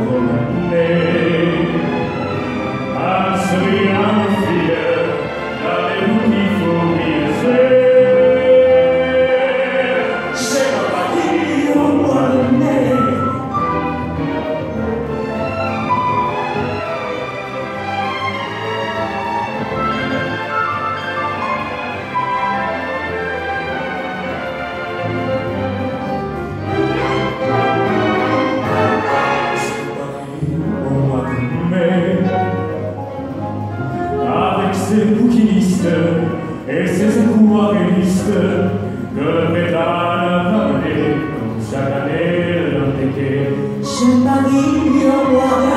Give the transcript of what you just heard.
Ces bouquinistes et ces aquarellistes que le pétale a valé comme chaque année leur déquet. Chez Paris, au roi